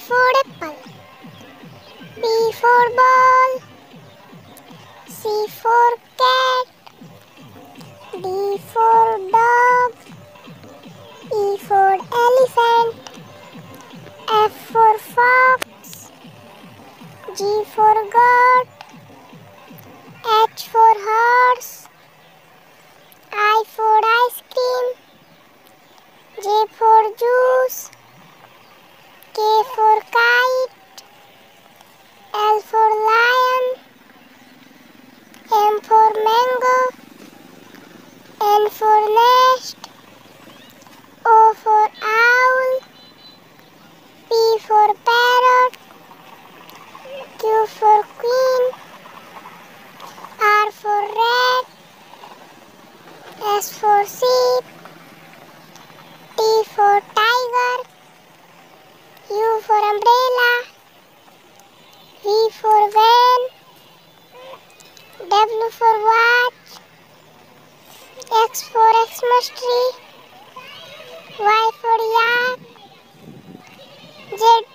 for apple. B for ball. C for cat. D for dog. E for elephant. F for fox. G for goat. H for horse. I for ice cream. J for juice. K for kite. L for lion. M for mango. N for nest. O for owl. P for parrot. Q for queen. R for rat. S for sheep. T for tiger. U for umbrella. V for van. W for watch. X for Xmas tree. Y for yak. Z